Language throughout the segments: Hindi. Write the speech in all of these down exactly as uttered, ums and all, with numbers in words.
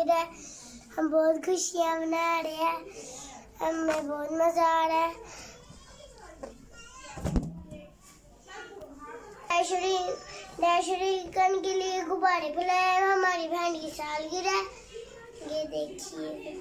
सालगिरह है। हम बहुत खुशियाँ मना रहे हैं, हमें बहुत मजा आ रहा है। नैशरीकन के लिए गुब्बारे फुलाए, हमारी बहन की सालगिरह। ये देखिए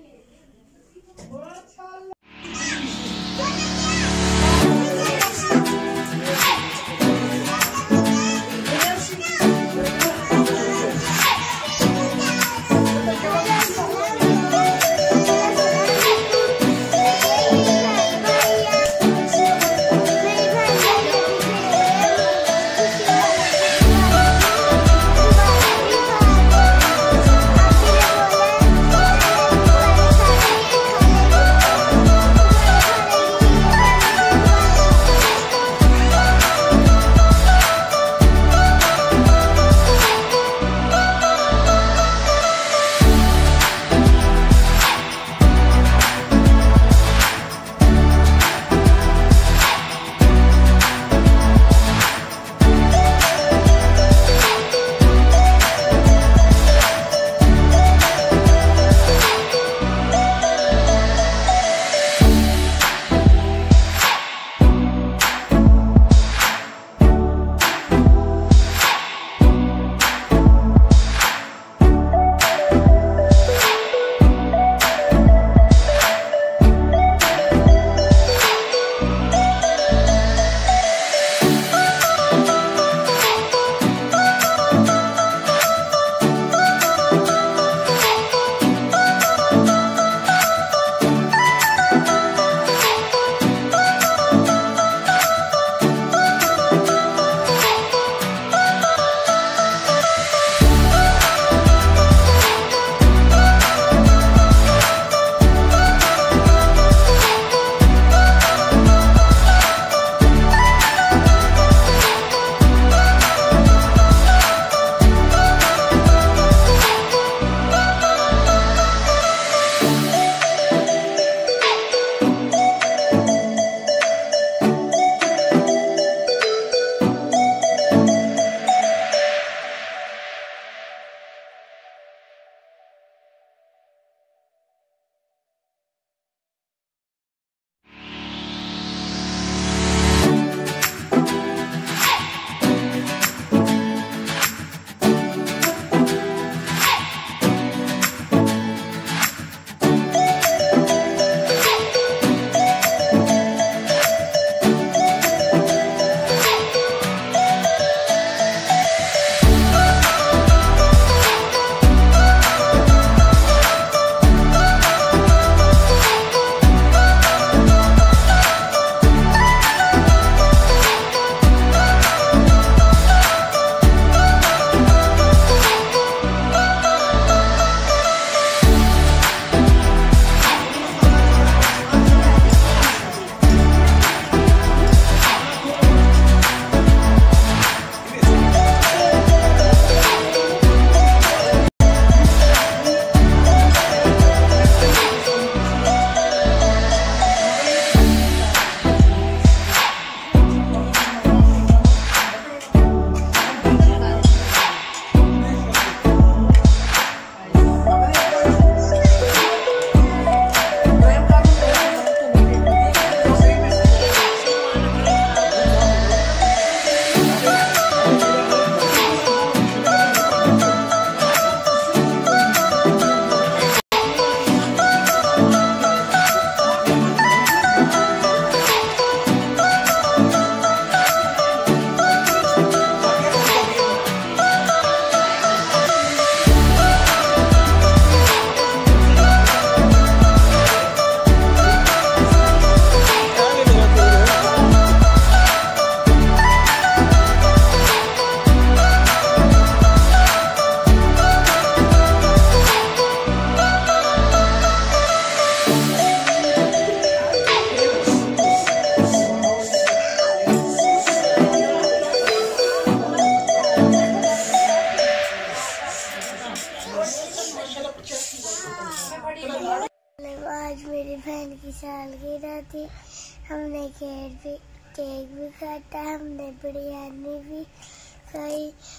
आज मेरी बहन की सालगिरह थी। हमने केक भी केक भी काटा, हमने बिरयानी भी खाई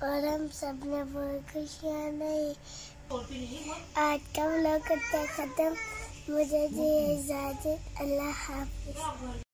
और हम सब ने बहुत खुशियाँ नहीं। आज का व्लॉग करते खत्म। मुझे दी इजाज़त। अल्लाह हाफ़िज़।